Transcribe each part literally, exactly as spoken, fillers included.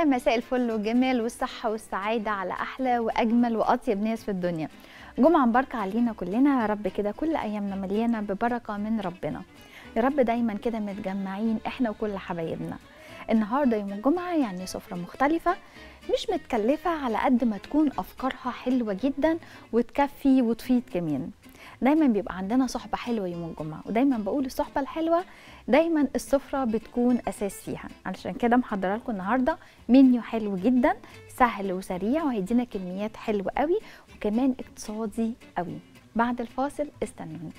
يا مساء الفل والجمال والصحة والسعادة على أحلى وأجمل وأطيب ناس في الدنيا. جمعة مباركة علينا كلنا يا رب، كده كل أيامنا مليانة ببركة من ربنا يا رب، دايما كده متجمعين إحنا وكل حبايبنا. النهاردة يوم الجمعة يعني سفرة مختلفة مش متكلفة، على قد ما تكون أفكارها حلوة جدا وتكفي وتفيد كمان. دايما بيبقى عندنا صحبة حلوة يوم الجمعة، ودايما بقول الصحبة الحلوة دايما السفرة بتكون أساس فيها. علشان كده محضره لكم النهاردة منيو حلو جدا سهل وسريع، وهيدينا كميات حلوة قوي وكمان اقتصادي قوي. بعد الفاصل استنوني.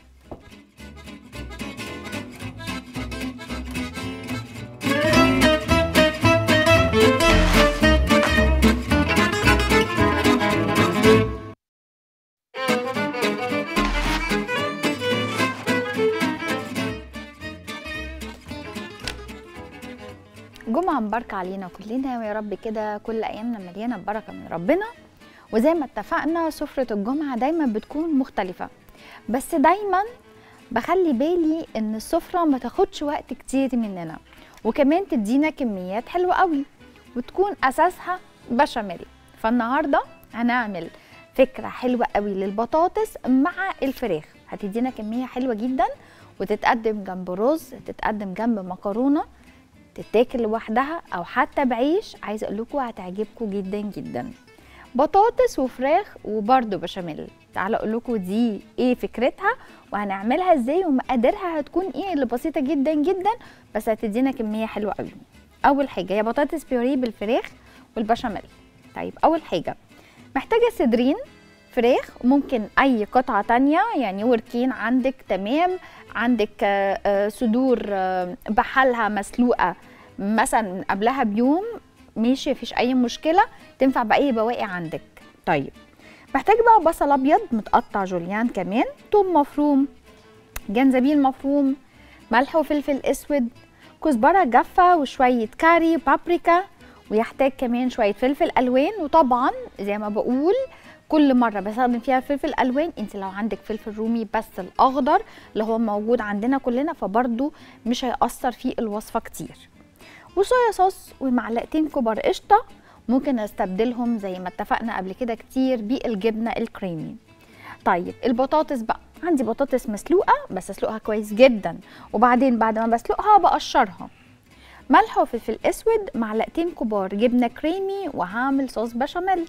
جمعة مباركة علينا كلنا ويا رب، كده كل أيامنا مليانة ببركة من ربنا. وزي ما اتفقنا سفرة الجمعة دايما بتكون مختلفة، بس دايما بخلي بالي ان السفرة ما تاخدش وقت كتير مننا، وكمان تدينا كميات حلوة قوي وتكون أساسها بشاميل. فالنهاردة هنعمل فكرة حلوة قوي للبطاطس مع الفراخ، هتدينا كمية حلوة جدا وتتقدم جنب رز، تتقدم جنب مكرونة، تتاكل لوحدها او حتى بعيش. عايزه اقول لكم هتعجبكم جدا جدا. بطاطس وفراخ وبرده بشاميل. تعالوا اقول لكم دي ايه فكرتها وهنعملها ازاي ومقاديرها هتكون ايه، اللي بسيطه جدا جدا بس هتدينا كميه حلوه قوي. اول حاجه هي بطاطس بيوري بالفراخ والبشاميل. طيب اول حاجه محتاجه صدرين فراخ، ممكن اي قطعه تانية يعني وركين عندك تمام، عندك صدور بحالها مسلوقه مثلا قبلها بيوم ماشي، مفيش اي مشكله، تنفع باي بواقي عندك. طيب محتاج بقى بصل ابيض متقطع جوليان، كمان توم مفروم، جنزبيل مفروم، ملح وفلفل اسود، كزبره جافه وشويه كاري بابريكا، ويحتاج كمان شويه فلفل الوان. وطبعا زي ما بقول كل مره بستخدم فيها فلفل الوان، انت لو عندك فلفل رومي بس الاخضر اللي هو موجود عندنا كلنا فبرضو مش هيأثر في الوصفه كتير. وصويا صوص ومعلقتين كبار قشطه، ممكن استبدلهم زي ما اتفقنا قبل كده كتير بالجبنه الكريمي. طيب البطاطس بقى، عندي بطاطس مسلوقه بس اسلقها كويس جدا، وبعدين بعد ما بسلقها بقشرها. ملح وفلفل اسود، معلقتين كبار جبنه كريمي، وهعمل صوص بشاميل.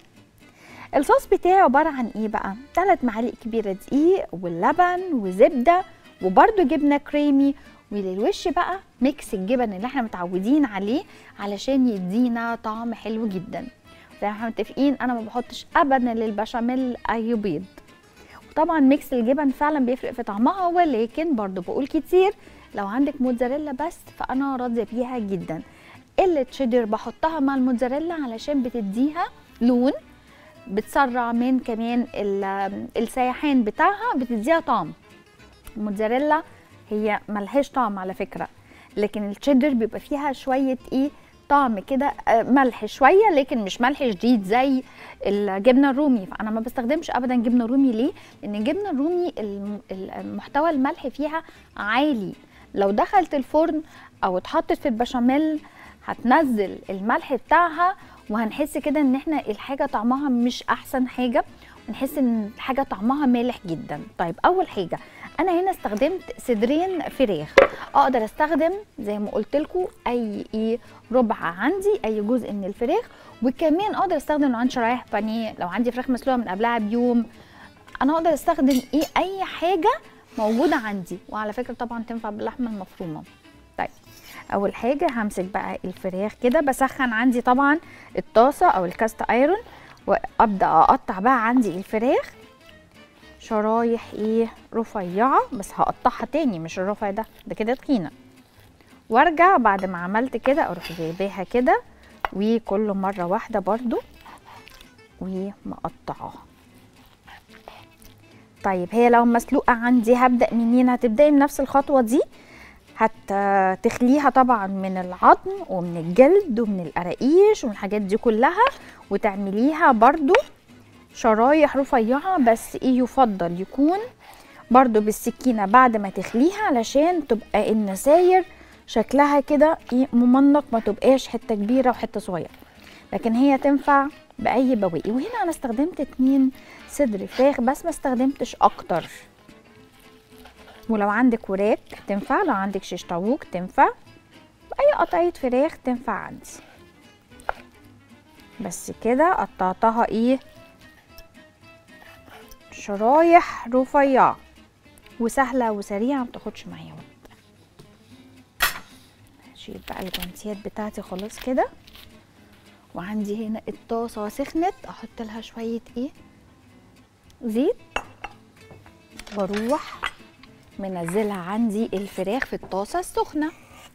الصوص بتاعي عباره عن ايه بقى؟ ثلاث معالق كبيره دقيق واللبن وزبده وبرده جبنه كريمي، وللوش بقى ميكس الجبن اللي احنا متعودين عليه علشان يدينا طعم حلو جدا. زي ما احنا متفقين انا ما بحطش ابدا للبشاميل اي بيض، وطبعا ميكس الجبن فعلا بيفرق في طعمها، ولكن برضو بقول كتير لو عندك موتزاريلا بس فانا راضيه بيها جدا. قله شيدر بحطها مع الموتزاريلا علشان بتديها لون، بتسرع من كمان السيحان بتاعها، بتديها طعم. الموتزاريلا هي ملهاش طعم على فكره، لكن الشيدر بيبقى فيها شويه ايه طعم كده، ملح شويه لكن مش ملح شديد زي الجبنه الرومي. فانا ما بستخدمش ابدا جبنه رومي. ليه؟ لان الجبنه الرومي المحتوى الملح فيها عالي، لو دخلت الفرن او اتحطت في البشاميل هتنزل الملح بتاعها، وهنحس كده ان احنا الحاجه طعمها مش احسن حاجه، ونحس ان الحاجه طعمها مالح جدا. طيب اول حاجه انا هنا استخدمت صدرين فراخ، اقدر استخدم زي ما قلت لكم اي ايه ربع عندي، اي جزء من الفراخ، وكمان اقدر استخدم لو عندي شرايح بانيه، لو عندي فراخ مسلوقه من قبلها بيوم، انا اقدر استخدم ايه اي حاجه موجوده عندي. وعلى فكره طبعا تنفع باللحمه المفرومه. طيب اول حاجه همسك بقى الفراخ كده، بسخن عندي طبعا الطاسه او الكاست ايرون، وابدا اقطع بقى عندي الفراخ شرايح ايه رفيعه، بس هقطعها تاني مش الرفع ده ده كده تخينه، وارجع بعد ما عملت كده اروح جايباها كده وكل مره واحده برضو ومقطعاها. طيب هي لو مسلوقه عندي هبدا منين؟ هتبداي من نفس الخطوه دي، هتخليها طبعا من العظم ومن الجلد ومن القراقيش ومن الحاجات دي كلها، وتعمليها برضو شرايح رفيعه، بس ايه يفضل يكون برضو بالسكينه بعد ما تخليها علشان تبقى النساير شكلها كده ايه ممنق، ما تبقاش حته كبيره وحته صغيره. لكن هي تنفع باي بواقي. وهنا انا استخدمت اتنين صدر فراخ بس، ما استخدمتش اكتر. ولو عندك وراك تنفع، لو عندك شيش طاووق تنفع، اي قطعيه فراخ تنفع عندي. بس كده قطعتها ايه شرايح رفيعه وسهله وسريعه، متاخدش معايا وقت. هشيل بقى الجوانتيات بتاعتي خلاص كده. وعندي هنا الطاسه سخنت، احط لها شويه ايه زيت، واروح منزلها عندي الفراخ في الطاسه السخنه.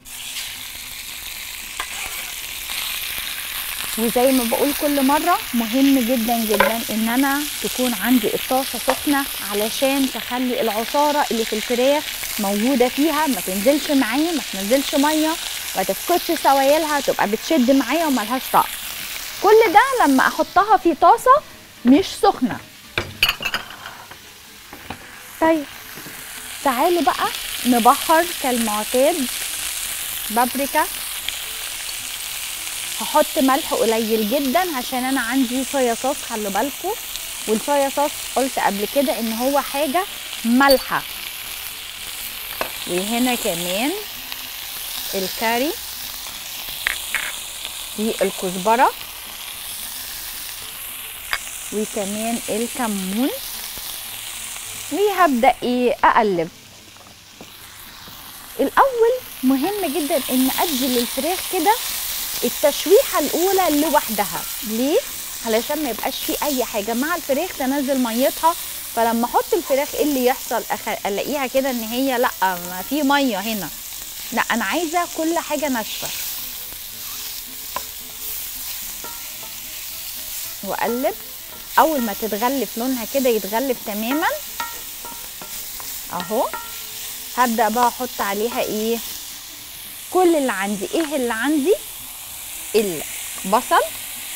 وزي ما بقول كل مره مهم جدا جدا ان انا تكون عندي الطاسه سخنه، علشان تخلي العصاره اللي في الفراخ موجوده فيها ما تنزلش معايا، ما تنزلش ميه، ما تفقدش سوائلها، تبقى بتشد معايا وملهاش طعم. كل ده لما احطها في طاسه مش سخنه. طيب تعالوا بقى نبهر كالمعتاد. بابريكا، هحط ملح قليل جدا عشان انا عندي صويا صوص، خلوا بالكم. والصويا صوص قلت قبل كده ان هو حاجه مالحه. وهنا كمان الكاري والكزبره وكمان الكمون. وهبدا ايه اقلب. الاول مهم جدا ان ادي للفراخ كده التشويحه الاولى لوحدها. ليه؟ علشان ما يبقاش فيه اي حاجه مع الفراخ تنزل ميتها، فلما احط الفراخ ايه اللي يحصل؟ أخ... الاقيها كده ان هي لا ما في ميه هنا. لا، انا عايزه كل حاجه ناشفه. واقلب. اول ما تتغلف لونها كده يتغلف تماما اهو، هبدا بقى احط عليها ايه كل اللي عندي. ايه اللي عندي؟ البصل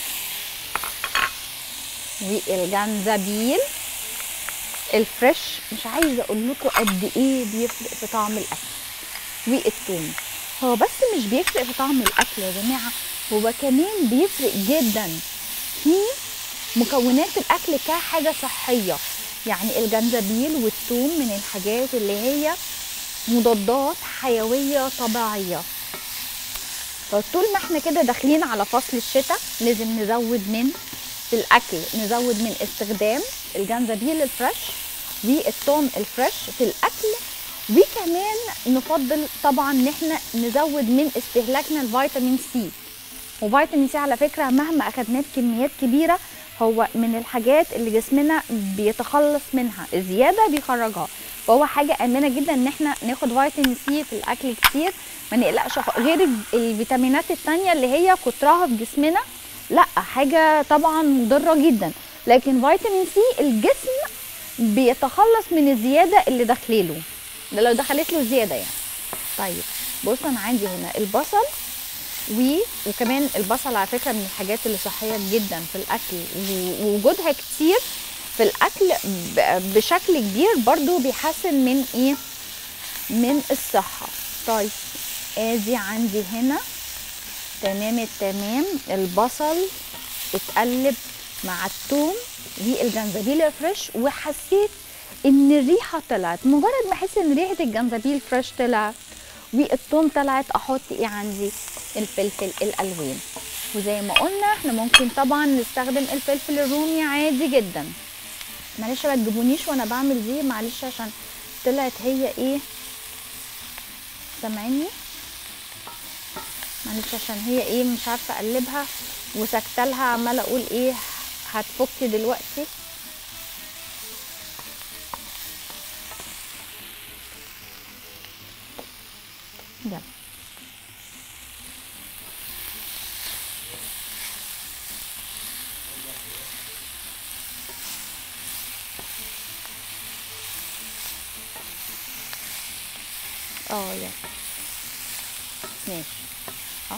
والجنزبيل الفريش، مش عايزه اقول لكم قد ايه بيفرق في طعم الاكل. والثوم، هو بس مش بيفرق في طعم الاكل يا جماعه، هو كمان بيفرق جدا في مكونات الاكل كحاجه صحيه. يعني الجنزبيل والثوم من الحاجات اللي هي مضادات حيويه طبيعيه. فطول ما احنا كده داخلين على فصل الشتاء لازم نزود من في الاكل، نزود من استخدام الجنزبيل الفريش والثوم الفريش في الاكل. وكمان نفضل طبعا ان احنا نزود من استهلاكنا الفيتامين سي. وفيتامين سي على فكره مهما اخدناه بكميات كبيره هو من الحاجات اللي جسمنا بيتخلص منها، الزياده بيخرجها. فهو حاجه امنه جدا ان احنا ناخد فيتامين سي في الاكل كتير، ما نقلقش. غير الفيتامينات التانية اللي هي كترها في جسمنا لا حاجه طبعا مضره جدا، لكن فيتامين سي الجسم بيتخلص من الزياده اللي داخله، ده لو دخلت له زياده يعني. طيب بصوا انا عندي هنا البصل و... وكمان البصل على فكره من الحاجات اللي صحيه جدا في الاكل، ووجودها كتير في الاكل بشكل كبير برضو بيحسن من ايه من الصحه. طيب ادي عندي هنا تمام التمام البصل اتقلب مع الثوم والجنزبيل الفريش، وحسيت ان الريحه طلعت. مجرد ما احس ان ريحه الجنزبيل فريش طلعت والثوم طلعت، احط ايه عندي الفلفل الالوان. وزي ما قلنا احنا ممكن طبعا نستخدم الفلفل الرومي عادي جدا. معلش ما تجيبونيش وانا بعمل دي، معلش عشان طلعت هي ايه سامعيني، معلش عشان هي ايه مش عارفه اقلبها وسكتلها عماله اقول ايه هتفك دلوقتي. يلا اه يلا ماشي. اه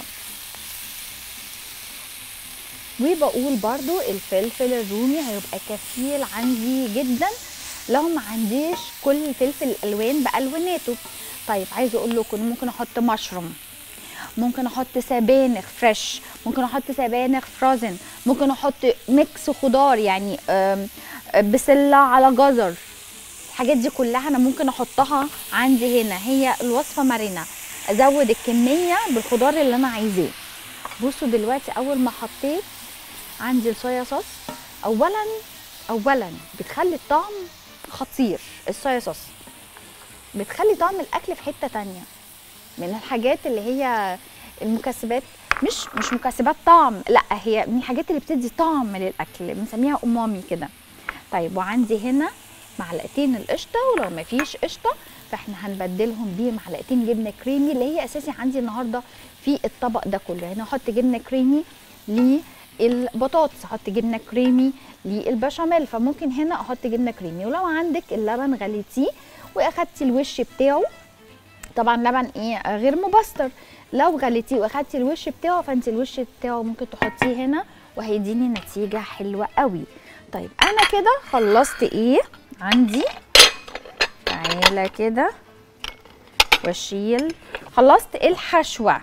وبقول برضو الفلفل الرومي هيبقى كفيل عندي جدا لو ما عنديش كل الفلفل الالوان بالواناته. طيب عايزه اقول لكم ممكن احط مشروم، ممكن احط سبانخ فريش، ممكن احط سبانخ فروزن، ممكن احط ميكس خضار يعني بسله على جزر. الحاجات دي كلها انا ممكن احطها عندي هنا. هي الوصفه مرنه، ازود الكميه بالخضار اللي انا عايزاه. بصوا دلوقتي اول ما حطيت عندي الصويا صوص، اولا اولا بتخلي الطعم خطير. الصويا صوص بتخلي طعم الاكل في حته تانية، من الحاجات اللي هي المكسبات، مش مش مكسبات طعم، لا هي من الحاجات اللي بتدي طعم للاكل، بنسميها امامي كده. طيب وعندي هنا معلقتين القشطه، ولو ما فيش قشطه فاحنا هنبدلهم بمعلقتين جبنه كريمي اللي هي اساسي عندي النهارده في الطبق ده كله. هنا احط جبنه كريمي للبطاطس، احط جبنه كريمي للبشاميل، فممكن هنا احط جبنه كريمي. ولو عندك اللبن غليتيه واخدتي الوش بتاعه، طبعا لبن ايه غير مبستر، لو غليتيه واخدتي الوش بتاعه فانت الوش بتاعه ممكن تحطيه هنا وهيديني نتيجه حلوه قوي. طيب انا كده خلصت ايه عندي، تعالى كده واشيل، خلصت الحشوه.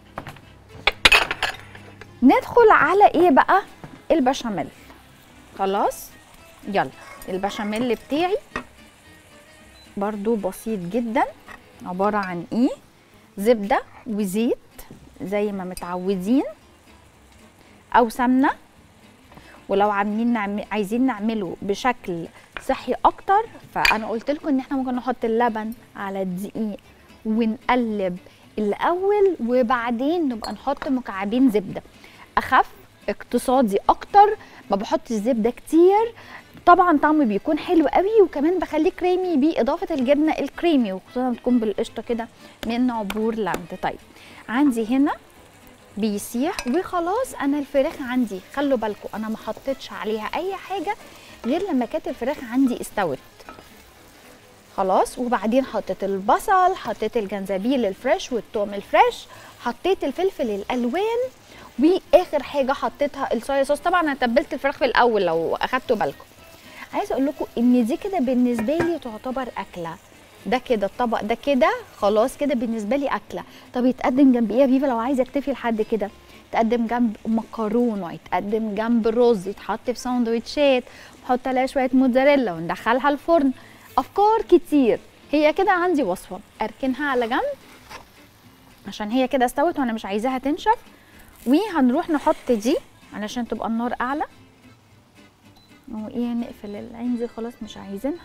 ندخل على ايه بقى؟ البشاميل. خلاص يلا، البشاميل بتاعي برضو بسيط جدا، عباره عن ايه؟ زبده وزيت زي ما متعودين، او سمنه، ولو عاملين نعمل عايزين نعمله بشكل صحي اكتر فانا قلت لكم ان احنا ممكن نحط اللبن على الدقيق ونقلب الاول وبعدين نبقى نحط مكعبين زبده. اخف، اقتصادي اكتر، ما بحطش زبده كتير، طبعا طعمه بيكون حلو قوي، وكمان بخليه كريمي باضافه الجبنه الكريمي، وخصوصا تكون بالقشطه كده من عبور لاند. طيب عندي هنا بيسيح وخلاص. انا الفراخ عندي خلوا بالكم انا ما حطيتش عليها اي حاجه غير لما كانت الفراخ عندي استوت خلاص. وبعدين حطيت البصل، حطيت الجنزبيل الفريش والثوم الفريش، حطيت الفلفل الالوان، واخر حاجه حطيتها الصويا صوص. طبعا انا تبلت الفراخ في الاول لو اخدتوا بالكم. عايزه اقول لكم ان دي كده بالنسبه لي تعتبر اكله. ده كده الطبق ده كده خلاص كده بالنسبه لي اكله. طب يتقدم جنب ايه يا فيفا لو عايزه اكتفي لحد كده؟ يتقدم جنب مكرونه، يتقدم جنب رز، يتحط في ساندوتشات، نحط عليها شويه موتزاريلا وندخلها الفرن. افكار كتير. هي كده عندي وصفه اركنها على جنب عشان هي كده استوت وانا مش عايزاها تنشف. وهنروح نحط دي علشان تبقى النار اعلى، وايه نقفل العين دي خلاص مش عايزينها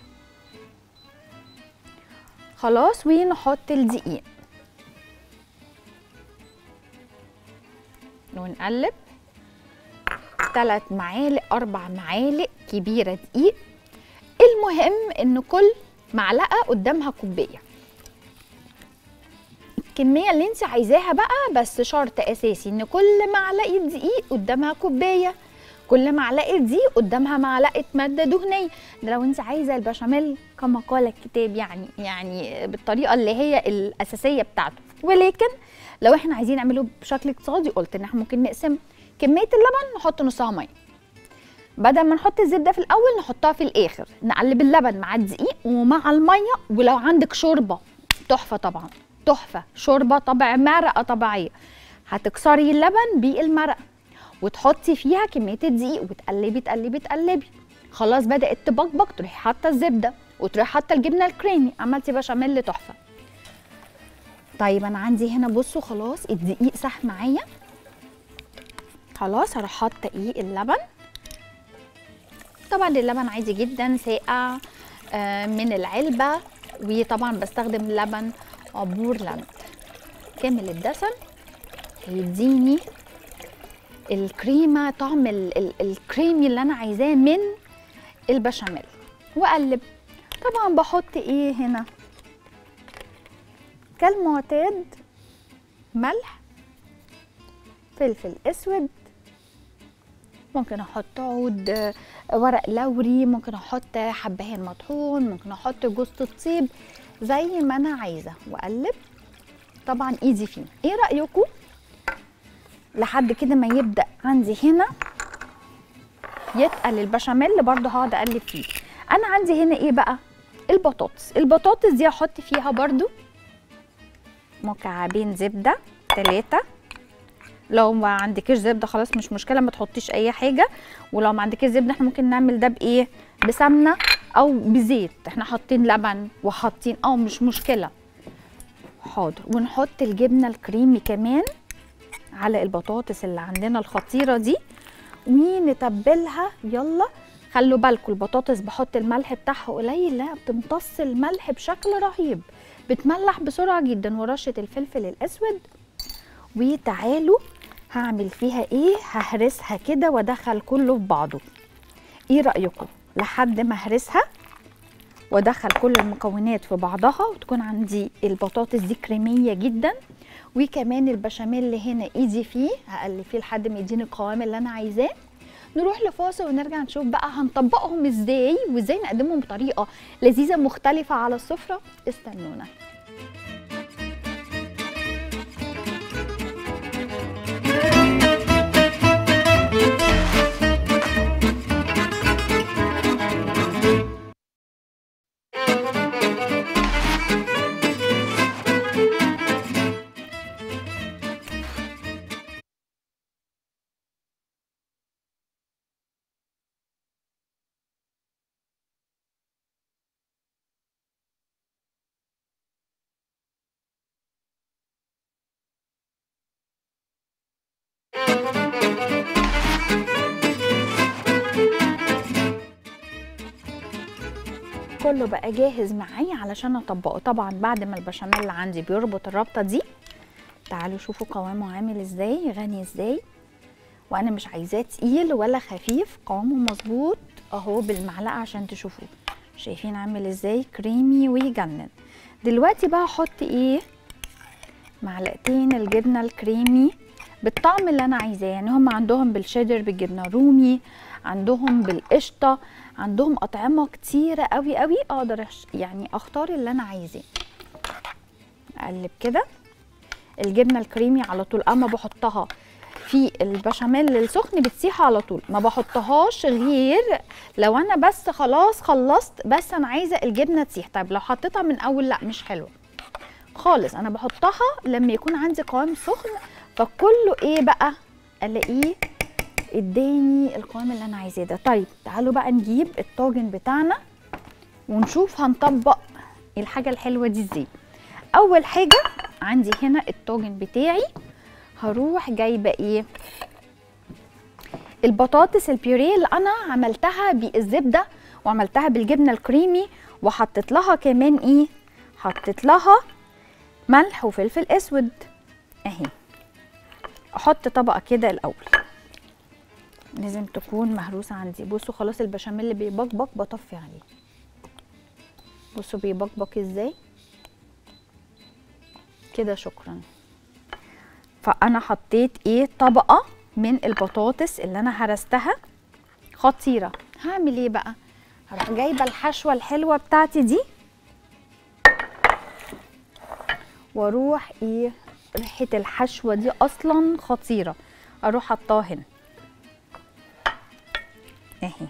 خلاص. ونحط الدقيق ونقلب، ثلاث معالق اربع معالق كبيره دقيق. المهم ان كل معلقه قدامها كوبايه، الكميه اللي انت عايزاها بقى، بس شرط اساسي ان كل معلقه دقيق قدامها كوبايه، كل معلقه دقيق قدامها معلقه ماده دهنيه. ده لو انت عايزه البشاميل كما قال الكتاب، يعني يعني بالطريقه اللي هي الاساسيه بتاعته. ولكن لو احنا عايزين نعمله بشكل اقتصادي قلت ان احنا ممكن نقسم كميه اللبن نحط نصها ميه، بدل ما نحط الزبده في الاول نحطها في الاخر، نقلب اللبن مع الدقيق ومع الميه. ولو عندك شوربه تحفه، طبعا تحفه، شوربه طبع مرقه طبيعيه، هتكسري اللبن بالمرقه وتحطي فيها كميه الدقيق وتقلبي تقلبي تقلبي، خلاص بدات تبقبق تروحي حاطه الزبده وتروحي حاطه الجبنه الكريمي، عملتي بشاميل تحفه. طيب انا عندي هنا بصوا خلاص الدقيق ساح معايا، خلاص هروح حاطه ايه اللبن. طبعا اللبن عادي جدا ساقع آه من العلبه، وطبعا بستخدم لبن عبور لاند كامل الدسم، هيديني الكريمه طعم ال ال الكريمي اللي انا عايزاه من البشاميل. واقلب. طبعا بحط ايه هنا كالمعتاد، ملح، فلفل اسود، ممكن احط عود ورق لوري، ممكن احط حبهان مطحون، ممكن احط جوز الطيب زي ما انا عايزه. واقلب طبعا ايدي فيه. ايه رايكم لحد كده ما يبدا عندي هنا يتقل البشاميل برضه هقعد اقلب فيه. انا عندي هنا ايه بقى؟ البطاطس. البطاطس دي هحط فيها برضه مكعبين زبده تلاتة. لو ما عندكيش زبده خلاص مش مشكله، ما تحطيش اي حاجه. ولو ما عندكيش زبده احنا ممكن نعمل ده بايه؟ بسمنه او بزيت. احنا حاطين لبن وحاطين اه مش مشكله. حاضر. ونحط الجبنه الكريمي كمان على البطاطس اللي عندنا الخطيره دي ونتبلها. يلا خلوا بالكم البطاطس بحط الملح بتاعها قليل، لا بتمتص الملح بشكل رهيب، بتملح بسرعه جدا. ورشه الفلفل الاسود. وتعالوا هعمل فيها ايه؟ ههرسها كده وادخل كله في بعضه. ايه رايكم لحد ما اهرسها وادخل كل المكونات في بعضها وتكون عندي البطاطس دي كريميه جدا، وكمان البشاميل اللي هنا ايدي فيه هقلب فيه لحد ما يديني القوام اللي انا عايزاه. نروح لفاصل ونرجع نشوف بقى هنطبقهم ازاي وازاي نقدمهم بطريقه لذيذه مختلفه على السفره. استنونا. كله بقى جاهز معايا علشان اطبقه. طبعا بعد ما البشاميل اللي عندي بيربط الربطه دي، تعالوا شوفوا قوامه عامل ازاي، غني ازاي. وانا مش عايزاه تقيل ولا خفيف، قوامه مظبوط اهو بالمعلقه عشان تشوفوا. شايفين عامل ازاي؟ كريمي ويجنن. دلوقتي بقى احط ايه؟ معلقتين الجبنه الكريمي بالطعم اللي انا عايزاه. يعني هم عندهم بالشيدر بالجبنه الرومي، عندهم بالقشطه، عندهم اطعمه كتيره قوي قوي، اقدر يعني اختار اللي انا عايزاه. اقلب كده. الجبنه الكريمي على طول اما بحطها في البشاميل السخن بتسيح على طول، ما بحطهاش غير لو انا بس خلاص خلصت بس انا عايزه الجبنه تسيح. طيب لو حطيتها من اول لا مش حلوه خالص. انا بحطها لما يكون عندي قوام سخن، فكله ايه بقى الاقيه اداني القوام اللي انا عايزاه ده. طيب تعالوا بقى نجيب الطاجن بتاعنا ونشوف هنطبق الحاجه الحلوه دي ازاي. اول حاجه عندي هنا الطاجن بتاعي، هروح جايبه ايه؟ البطاطس البيوريه اللي انا عملتها بالزبده وعملتها بالجبنه الكريمي وحطيت لها كمان ايه؟ حطيت لها ملح وفلفل اسود اهي. احط طبقه كده الاول، لازم تكون مهروسه عندي. بصوا خلاص البشاميل اللي بيبقبق بطفي عليه. بصوا بيبقبق ازاي كده. شكرا. فانا حطيت ايه؟ طبقه من البطاطس اللي انا هرستها خطيره. هعمل ايه بقى؟ هروح جايبه الحشوه الحلوه بتاعتي دي واروح ايه؟ ريحه الحشوه دي اصلا خطيره، اروح حطاها هنا اهي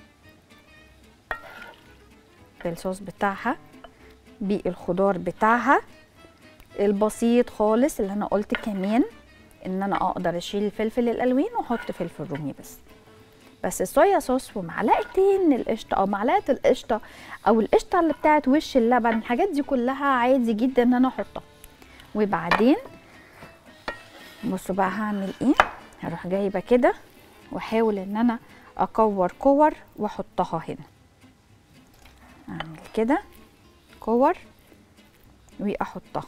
بالصوص بتاعها بالخضار بتاعها البسيط خالص. اللي انا قلت كمان ان انا اقدر اشيل الفلفل الالوان واحط فلفل رومي بس. بس الصويا صوص ومعلقتين القشطه او معلقه القشطه او القشطه اللي بتاعت وش اللبن، الحاجات دي كلها عادي جدا ان انا احطها. وبعدين بصوا بقى هعمل ايه؟ هروح جايبه كده واحاول ان انا اكور كور واحطها هنا. اعمل كده كور واحطها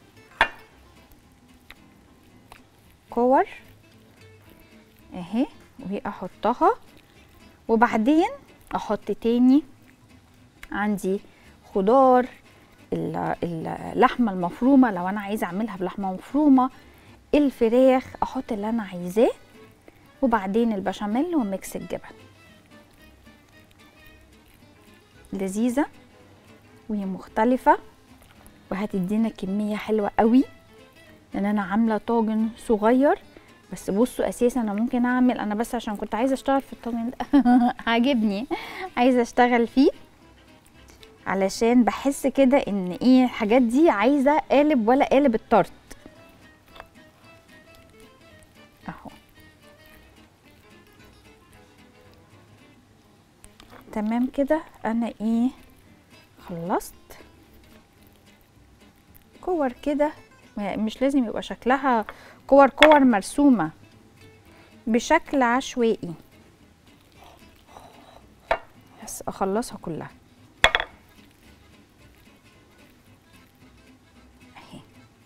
كور اهي واحطها. وبعدين احط تاني عندي خضار، اللحمه المفرومه لو انا عايزه اعملها بلحمه مفرومه، الفراخ احط اللي انا عايزاه، وبعدين البشاميل وميكس الجبن. لذيذه وهي مختلفه وهتدينا كميه حلوه قوي، لان انا عامله طاجن صغير. بس بصوا اساسا انا ممكن اعمل، انا بس عشان كنت عايزه اشتغل في الطاجن ده عاجبني عايزه اشتغل فيه علشان بحس كده ان ايه الحاجات دي عايزه قالب ولا قالب الطرت. تمام كده انا ايه خلصت. كور كده مش لازم يبقى شكلها كور كور مرسومة، بشكل عشوائي بس اخلصها كلها اهي.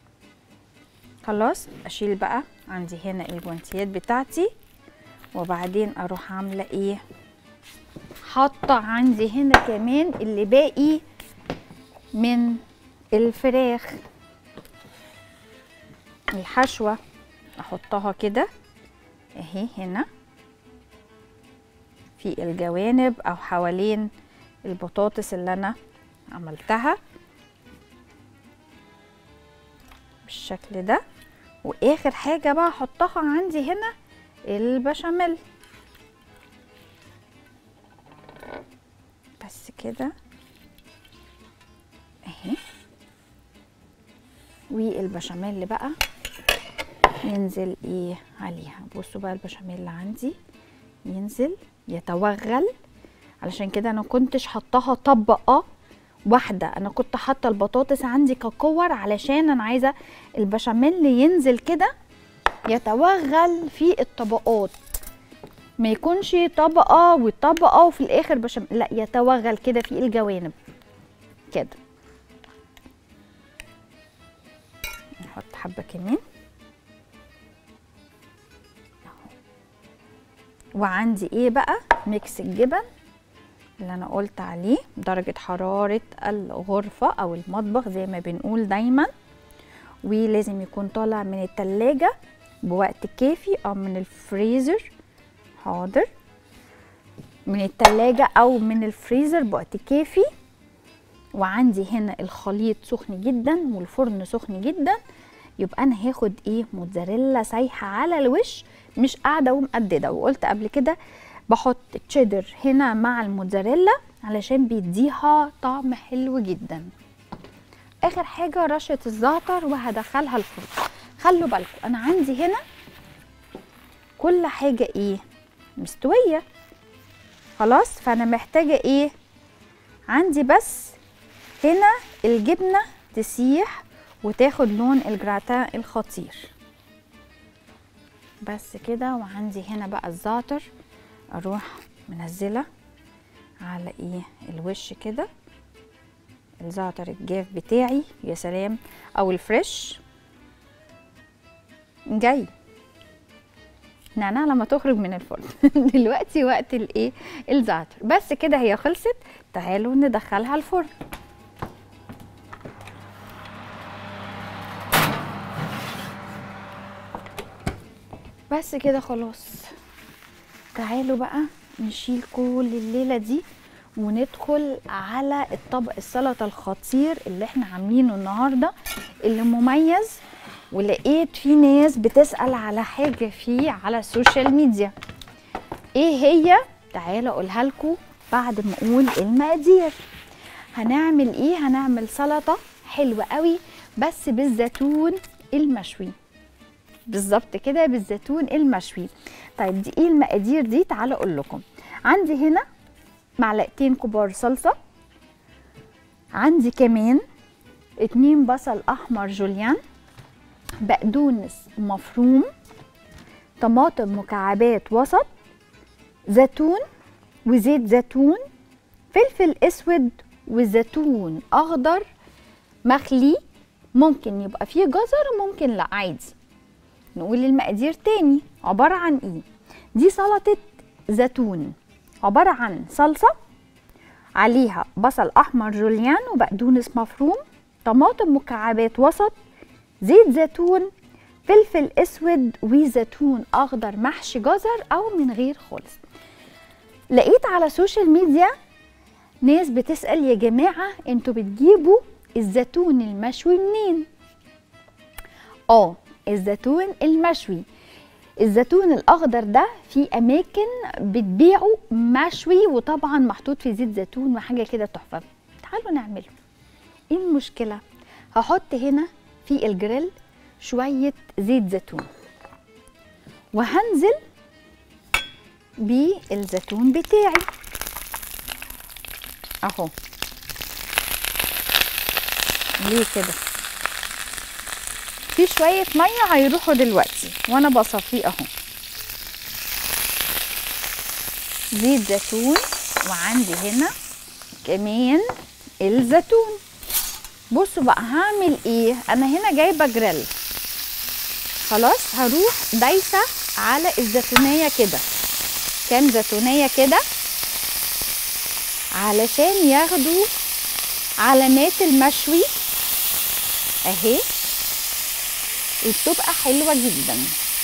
خلاص اشيل بقى عندي هنا الجوانتيات بتاعتي، وبعدين اروح عامله ايه، حاطه عندي هنا كمان اللي باقي من الفراخ الحشوه، احطها كده اهي هنا في الجوانب او حوالين البطاطس اللي انا عملتها بالشكل ده. واخر حاجه بقى احطها عندي هنا البشاميل بس كده اهي. والبشاميل بقى ينزل ايه عليها. بصوا بقى البشاميل اللي عندي ينزل يتوغل، علشان كده انا كنتش حطاها طبقه واحده، انا كنت حاطه البطاطس عندي ككور علشان انا عايزه البشاميل ينزل كده يتوغل في الطبقات، ما يكونش طبقه وطبقه وفي الاخر بشاميل، لا يتوغل كده في الجوانب كده. نحط حبه كمان وعندي ايه بقى ميكس الجبن اللي انا قلت عليه، درجة حرارة الغرفة او المطبخ زي ما بنقول دايما، ولازم يكون طالع من التلاجة بوقت كافي او من الفريزر، حاضر من التلاجة او من الفريزر بوقت كافي. وعندي هنا الخليط سخن جدا والفرن سخن جدا، يبقى انا هاخد ايه موتزاريلا سايحة على الوش مش قاعدة ومقددة. وقلت قبل كده بحط تشيدر هنا مع الموتزاريلا علشان بيديها طعم حلو جدا. اخر حاجة رشة الزعتر وهدخلها الفرن. خلوا بالكم انا عندي هنا كل حاجة ايه مستوية خلاص، فانا محتاجة ايه عندي بس هنا الجبنة تسيح وتاخد لون الجراتان الخطير بس كده. وعندي هنا بقى الزعتر اروح منزله على ايه الوش كده، الزعتر الجاف بتاعي يا سلام او الفريش جاي نعناع لما تخرج من الفرن دلوقتي وقت الايه الزعتر بس كده هي خلصت. تعالوا ندخلها الفرن. بس كده خلاص. تعالوا بقى نشيل كل الليلة دي وندخل على الطبق السلطة الخطير اللي احنا عاملينه النهاردة اللي مميز. ولقيت في ناس بتسأل على حاجة فيه على السوشيال ميديا، ايه هي؟ تعالوا اقولها لكم بعد ما اقول المقادير. هنعمل ايه؟ هنعمل سلطة حلوة قوي بس بالزيتون المشوي، بالظبط كده بالزيتون المشوي. طيب دي ايه المقادير دي؟ تعالوا اقول لكم. عندي هنا معلقتين كبار صلصه، عندي كمان اتنين بصل احمر جوليان، بقدونس مفروم، طماطم مكعبات وسط، زيتون وزيت زيتون، فلفل اسود وزيتون اخضر مخلي، ممكن يبقى فيه جزر وممكن لا عادي. نقول المقادير تاني عبارة عن ايه. دي سلطة زيتون عبارة عن صلصة عليها بصل احمر جوليان وبقدونس مفروم، طماطم مكعبات وسط، زيت زيتون، فلفل اسود وزيتون اخضر محشي جزر او من غير خالص. لقيت على السوشيال ميديا ناس بتسأل يا جماعة انتوا بتجيبوا الزيتون المشوي منين؟ اه الزيتون المشوي، الزيتون الاخضر ده في اماكن بتبيعه مشوي وطبعا محطوط في زيت زيتون وحاجه كده تحفه. تعالوا نعمله. ايه المشكله؟ هحط هنا في الجريل شويه زيت زيتون وهنزل بالزيتون بتاعي اهو. ليه كده؟ في شويه ميه هيروحوا دلوقتي وانا بصفيه اهو. زيت زيتون، وعندي هنا كمان الزيتون. بصوا بقى هعمل ايه. انا هنا جايبه جريل، خلاص هروح دايسه على الزيتونيه كده، كام زيتونيه كده علشان ياخدوا علامات المشوي اهي، وبتبقى حلوه جدا.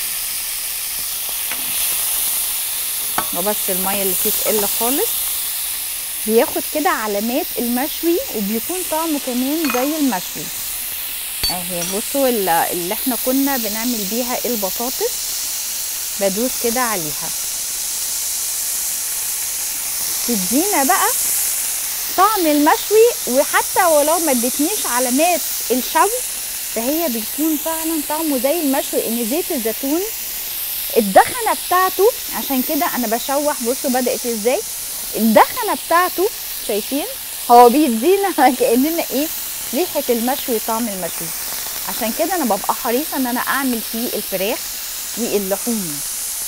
وبس الميه اللي فيه تقل خالص، بياخد كده علامات المشوي وبيكون طعمه كمان زي المشوي اهي. بصوا اللي احنا كنا بنعمل بيها البطاطس، بدوس كده عليها تدينا بقى طعم المشوي، وحتى ولو ما ادتنيش علامات الشوي فهي بيكون فعلا طعمه زي المشوي، ان زيت الزيتون الدخنه بتاعته، عشان كده انا بشوح. بصوا بدات ازاي الدخنه بتاعته، شايفين هو بيدينا كاننا ايه، ريحه المشوي، طعم المشوي. عشان كده انا ببقى حريصه ان انا اعمل فيه الفراخ واللحوم.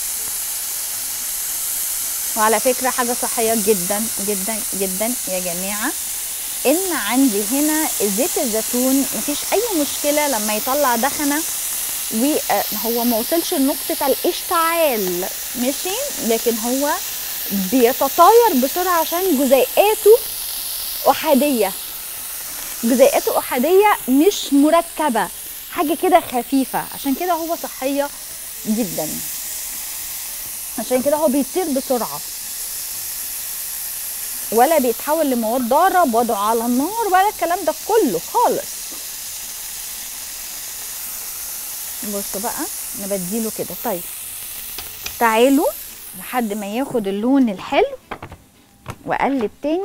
وعلى فكره حاجه صحيه جدا جدا جدا يا جماعه، ان عندي هنا زيت الزيتون مفيش اي مشكله لما يطلع دخنه وهو ما وصلش لنقطه الاشتعال، ماشي، لكن هو بيتطاير بسرعه عشان جزيئاته احاديه، جزيئاته احاديه مش مركبه، حاجه كده خفيفه. عشان كده هو صحيه جدا، عشان كده هو بيطير بسرعه ولا بيتحول لمواد ضاره بوضعه على النار ولا الكلام ده كله خالص. بصوا بقى انا بديله كده. طيب تعالوا لحد ما ياخد اللون الحلو واقلب تاني.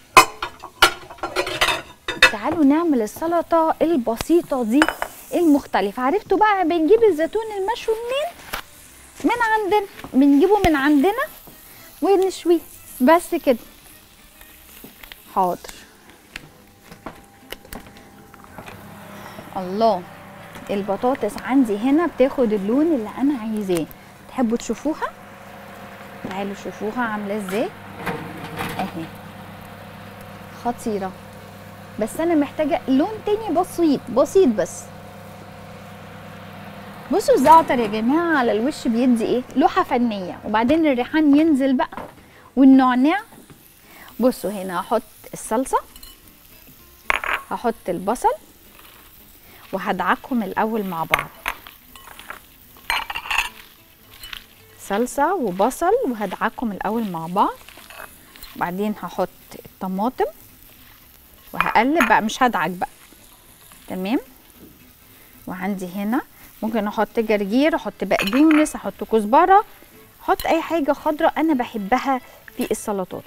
تعالوا نعمل السلطه البسيطه دي المختلفه. عرفتوا بقى بنجيب الزيتون المشوي منين؟ من عندنا، بنجيبه من عندنا ونشويه بس كده. حاضر. الله، البطاطس عندي هنا بتاخد اللون اللي انا عايزاه. تحبوا تشوفوها؟ تعالوا شوفوها عامله ازاي اهي، خطيره. بس انا محتاجه لون تاني بسيط بسيط بس. بصوا الزعتر يا جماعه على الوش بيدي ايه، لوحه فنيه. وبعدين الريحان ينزل بقى والنعناع. بصوا هنا هحط الصلصه، هحط البصل وهدعكهم الاول مع بعض، صلصه وبصل وهدعكهم الاول مع بعض. بعدين هحط الطماطم وهقلب بقى، مش هدعك بقى، تمام. وعندي هنا ممكن احط جرجير، احط بقدونس، احط كزبره، احط اي حاجه خضراء انا بحبها في السلطات.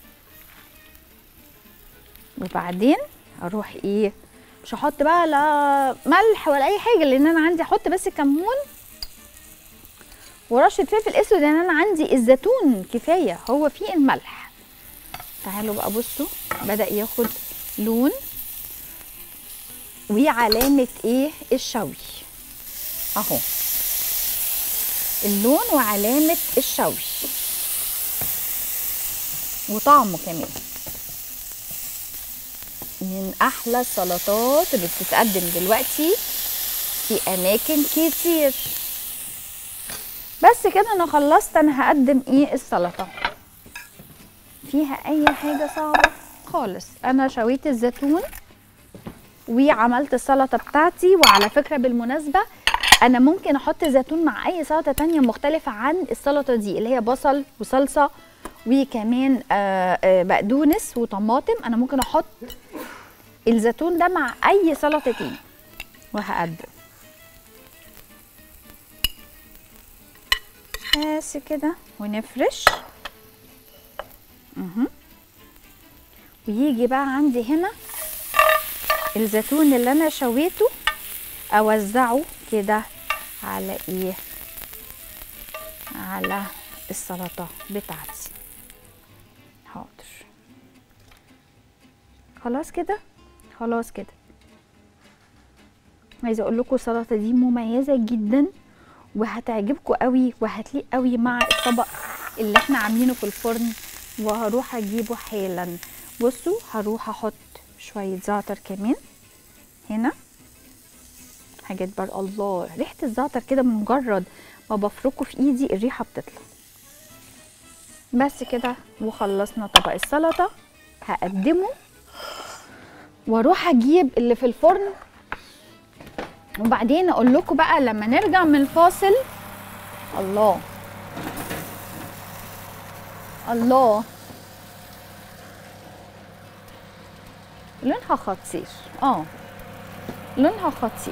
وبعدين اروح ايه، مش هحط بقى لا ملح ولا اي حاجه، لان انا عندي احط بس كمون ورشه فلفل اسود، لان انا عندي الزيتون كفايه هو فيه الملح. تعالوا بقى بصوا بدأ ياخد لون وعلامه ايه، الشوي اهو، اللون وعلامه الشوي وطعمه كمان. من احلى السلطات اللي بتتقدم دلوقتي في اماكن كتير. بس كده انا خلصت. انا هقدم ايه، السلطه فيها اي حاجه صعبه خالص. انا شويت الزيتون وعملت السلطه بتاعتي. وعلى فكره بالمناسبه انا ممكن احط زيتون مع اي سلطه تانية مختلفه عن السلطه دي، اللي هي بصل وصلصه وكمان بقدونس وطماطم. انا ممكن احط الزيتون ده مع اي سلطه تاني. وهقدم بس كده ونفرش اها. ويجي بقى عندي هنا الزيتون اللي انا شويته اوزعه كده على ايه، على السلطه بتاعتي. حاضر. خلاص كده، خلاص كده. عايزه اقول لكم السلطه دي مميزه جدا وهتعجبكم قوي وهتليق قوي مع الطبق اللي احنا عاملينه في الفرن. وهروح اجيبه حالا. بصوا هروح احط شويه زعتر كمان هنا، حاجات بر الله، ريحه الزعتر كده مجرد ما بفركه في ايدي الريحه بتطلع. بس كده وخلصنا طبق السلطه. هقدمه واروح اجيب اللي في الفرن، وبعدين اقول لكم بقى لما نرجع من الفاصل. الله الله، لونها خطير. اه لونها خطير.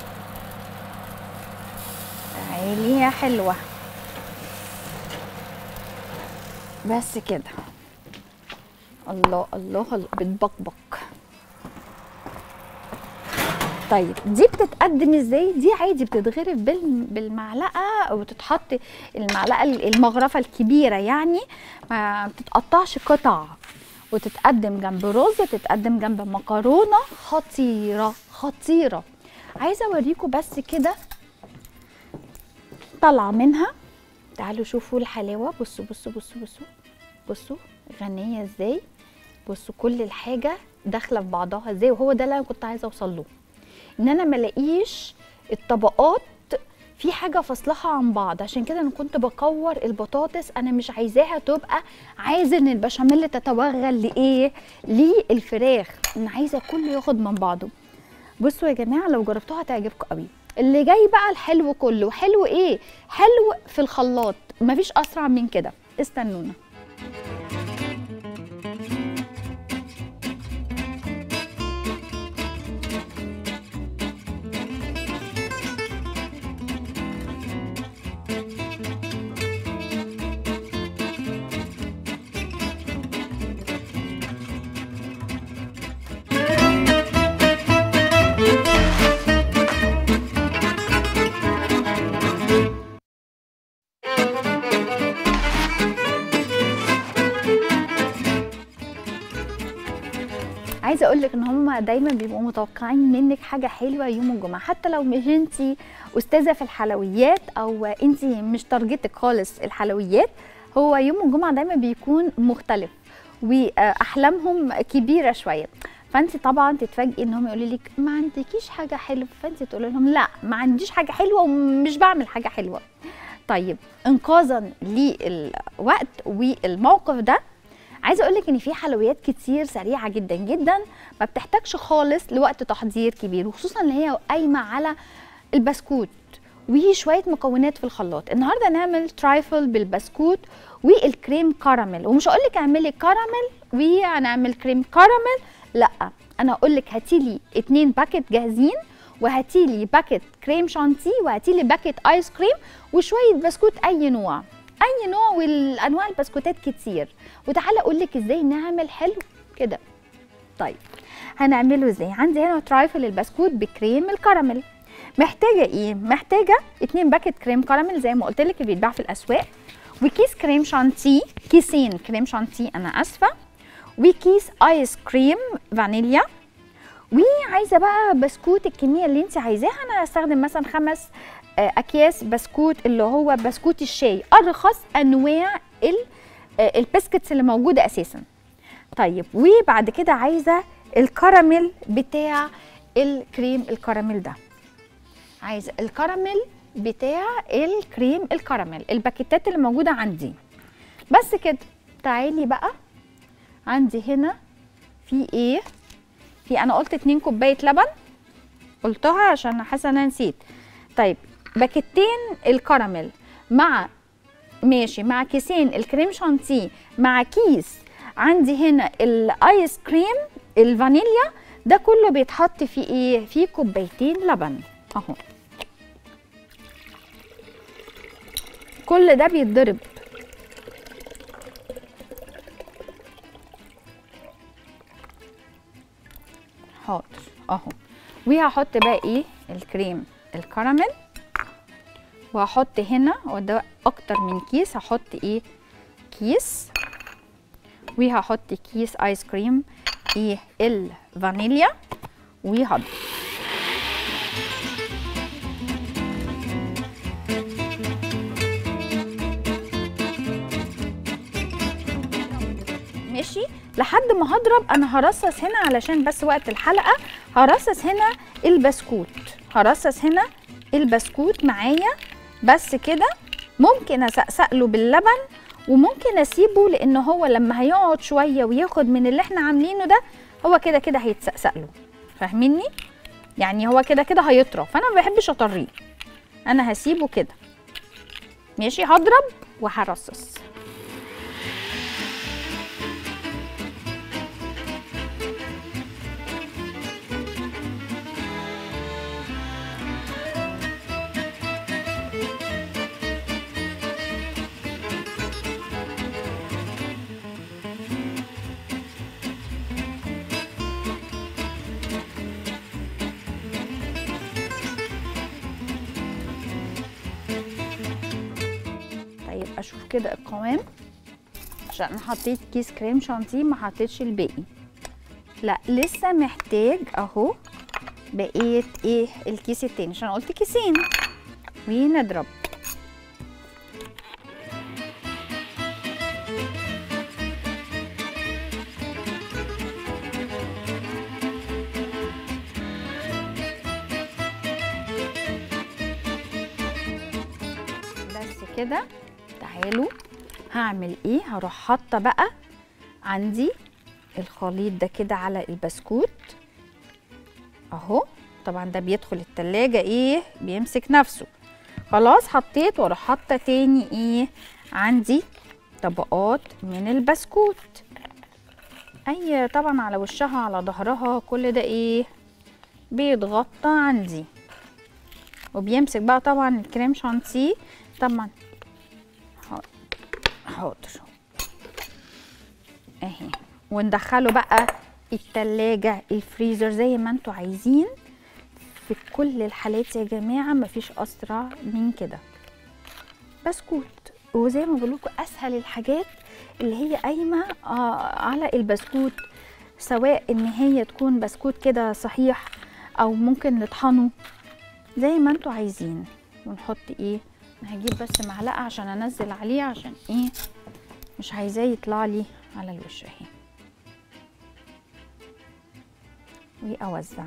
تعالي يا حلوه. بس كده. الله الله الله، بتبقبق. طيب دي بتتقدم ازاي؟ دي عادي بتتغرف بالمعلقه او بتتحط المعلقه المغرفه الكبيره، يعني ما بتتقطعش قطع، وتتقدم جنب رز، تتقدم جنب مكرونه. خطيره خطيره. عايزه اوريكم بس كده طالعه منها. تعالوا شوفوا الحلاوه. بصوا بصوا بصوا بصوا بصوا غنيه ازاي. بصوا كل الحاجه داخله في بعضها ازاي. وهو ده اللي انا كنت عايزه اوصل له، ان انا ملاقيش الطبقات في حاجه فاصلها عن بعض. عشان كده انا كنت بكور البطاطس، انا مش عايزاها تبقى، عايزه ان البشاميل تتوغل لايه، للفراخ. انا عايزه كله ياخد من بعضه. بصوا يا جماعه لو جربتوها هتعجبكم قوي. اللي جاي بقى الحلو كله. حلو ايه؟ حلو في الخلاط، مفيش اسرع من كده. استنونا. عايزه اقول لك ان هم دايما بيبقوا متوقعين منك حاجه حلوه يوم الجمعه، حتى لو مش انت استاذه في الحلويات او انت مش تارجتك خالص الحلويات. هو يوم الجمعه دايما بيكون مختلف واحلامهم كبيره شويه. فانت طبعا تتفاجئي ان هم يقولوا لك ما عندكيش حاجه حلوه، فانت تقولي لهم لا ما عنديش حاجه حلوه ومش بعمل حاجه حلوه. طيب انقاذا للوقت والموقف ده، عايزه اقول لك ان في حلويات كتير سريعه جدا جدا، ما بتحتاجش خالص لوقت تحضير كبير، وخصوصا اللي هي قايمه على البسكوت وشويه مكونات في الخلاط. النهارده نعمل ترايفل بالبسكوت والكريم كراميل. ومش هقول لك اعملي كراميل وهنعمل كريم كراميل، لا، انا هقول لك هاتي لي اتنين باكت جاهزين، وهاتي لي باكت كريم شانتيه، وهاتي لي باكت ايس كريم، وشويه بسكوت اي نوع، اي نوع، والانواع البسكوتات كتير. وتعالى اقول لك ازاي نعمل حلو كده. طيب هنعمله ازاي؟ عندي هنا ترايفل البسكوت بكريم الكراميل. محتاجه ايه؟ محتاجه اتنين باكت كريم كراميل زي ما قلت لك اللي بيتباع في الاسواق، وكيس كريم شانتيه، كيسين كريم شانتيه انا اسفه، وكيس ايس كريم فانيليا. وعايزه بقى بسكوت الكميه اللي انت عايزاها. انا هستخدم مثلا خمس اكياس بسكوت اللي هو بسكوت الشاي، ارخص انواع البسكتس اللي موجوده اساسا. طيب وبعد كده عايزه الكراميل بتاع الكريم الكراميل ده، عايزه الكراميل بتاع الكريم الكراميل، الباكيتات اللي موجوده عندي. بس كده. تعالي بقى عندي هنا في ايه؟ في انا قلت اتنين كوبايه لبن، قلتها عشان حاسه ان انا نسيت. طيب باكيتين الكراميل مع ماشي مع كيسين الكريم شانتيه مع كيس عندي هنا الايس كريم الفانيليا، ده كله بيتحط في ايه؟ في كوبايتين لبن اهو. كل ده بيتضرب. حاضر اهو. وهحط بقى ايه؟ الكريم الكراميل، وهحط هنا وده اكتر من كيس، هحط ايه؟ كيس، وهحط كيس ايس كريم. ايه الفانيليا وهضرب. ماشي لحد ما هضرب. انا هرصص هنا علشان بس وقت الحلقه، هرصص هنا البسكوت، هرصص هنا البسكوت معايا بس كده. ممكن اسقسق له باللبن وممكن اسيبه، لان هو لما هيقعد شويه وياخد من اللي احنا عاملينه ده هو كده كده هيتسقسق له، فاهميني؟ يعني هو كده كده هيطرى، فانا ما بحبش اطريه، انا هسيبه كده. ماشي هضرب وهرصص. اشوف كده القوام، عشان انا حطيت كيس كريم شانتيه ما حطيتش الباقي. لا لسه محتاج اهو بقيه ايه الكيس التاني، عشان قلت كيسين. ونضرب. بس كده. تعالوا هعمل ايه، هروح حاطه بقى عندي الخليط ده كده على البسكوت اهو. طبعا ده بيدخل التلاجة ايه بيمسك نفسه. خلاص حطيت، واروح حاطه تاني ايه عندي طبقات من البسكوت، اي طبعا على وشها على ظهرها، كل ده ايه بيتغطى عندي وبيمسك بقى طبعا الكريم شانتيه. طبعا حاضر اهي، وندخله بقى التلاجة الفريزر زي ما انتوا عايزين. في كل الحالات يا جماعة مفيش اسرع من كده. بسكوت، وزي ما بقولكوا اسهل الحاجات اللي هي قايمة آه على البسكوت، سواء ان هي تكون بسكوت كده صحيح او ممكن نطحنه زي ما انتوا عايزين. ونحط ايه، هجيب بس معلقه عشان انزل عليه، عشان ايه مش عايزاه يطلع لي على الوش اهي. واوزع.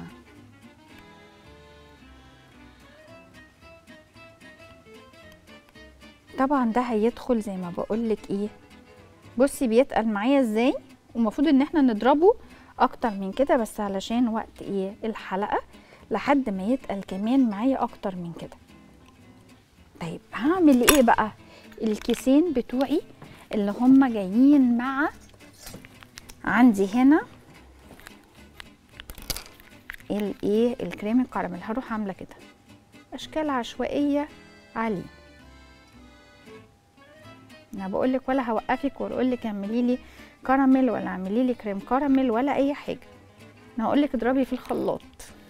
طبعا ده هيدخل زي ما بقولك ايه، بصي بيتقل معايا ازاي، ومفروض ان احنا نضربه اكتر من كده، بس علشان وقت ايه الحلقه لحد ما يتقل كمان معايا اكتر من كده. طيب هعمل ايه بقى، الكيسين بتوعي اللي هم جايين مع عندي هنا الايه الكريم الكراميل. هروح عامله كده اشكال عشوائيه عليه. انا بقول لك ولا هوقفك واقول لك اعملي لي كراميل ولا اعملي لي كريم كراميل ولا اي حاجه، انا هقول لك اضربي في الخلاط.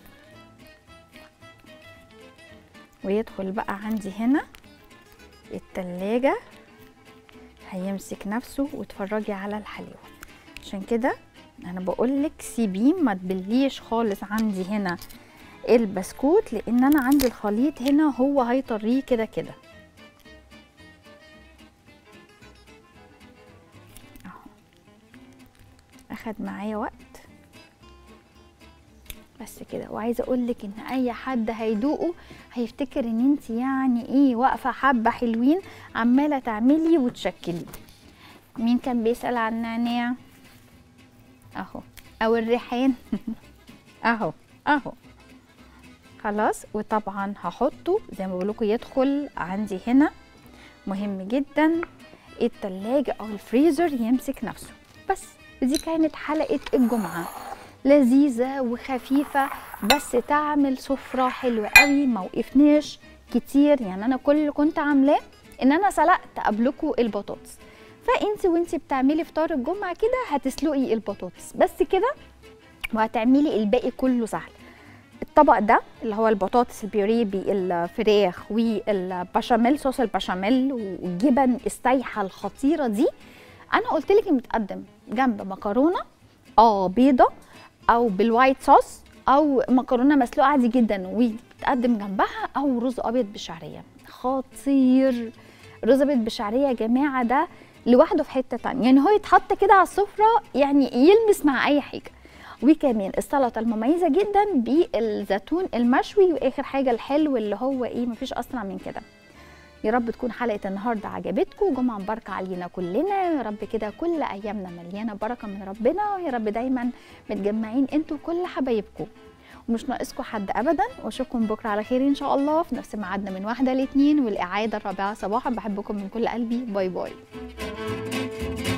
ويدخل بقى عندي هنا التلاجة هيمسك نفسه، واتفرجي على الحلاوه. عشان كده انا بقولك سيبيه ما تبليش خالص عندي هنا البسكوت، لان انا عندي الخليط هنا هو هيطريه كده كده اهو. اخد معايا وقت بس كده. وعايزه اقولك ان اي حد هيدوقه هيفتكر ان انت يعني ايه واقفه حبه حلوين عماله تعملي وتشكلي. مين كان بيسال عن النعناع اهو، او الريحان اهو اهو. خلاص. وطبعا هحطه زي ما بقولكوا يدخل عندي هنا، مهم جدا التلاجة او الفريزر يمسك نفسه. بس دي كانت حلقه الجمعه، لذيذه وخفيفه بس تعمل سفره حلوه قوي. ما وقفناش كتير، يعني انا كل اللي كنت عاملاه ان انا سلقت قبلكوا البطاطس، فانت وانت بتعملي فطار الجمعه كده هتسلقي البطاطس بس كده، وهتعملي الباقي كله سهل. الطبق ده اللي هو البطاطس البيوريه بالفراخ والبشاميل، صوص البشاميل والجبن السايحه الخطيره دي، انا قلت لك متقدم جنب مكرونه اه بيضه او بالوايت صوص او مكرونه مسلوقه عادي جدا وتقدم جنبها، او رز ابيض بالشعريه. خطير. رز ابيض بالشعريه يا جماعه ده لوحده في حته تانية، يعني هو يتحط كده على السفره يعني يلمس مع اي حاجه. وكمان السلطه المميزه جدا بالزيتون المشوي، واخر حاجه الحلو اللي هو ايه مفيش اسرع من كده. يا رب تكون حلقه النهارده عجبتكم، جمعه مباركه علينا كلنا يا رب، كده كل ايامنا مليانه بركه من ربنا، ويا رب دايما متجمعين انتوا كل حبايبكم ومش ناقصكم حد ابدا. واشوفكم بكره على خير ان شاء الله في نفس ميعادنا من واحده لاثنين، والاعاده الرابعه صباحا. بحبكم من كل قلبي. باي باي.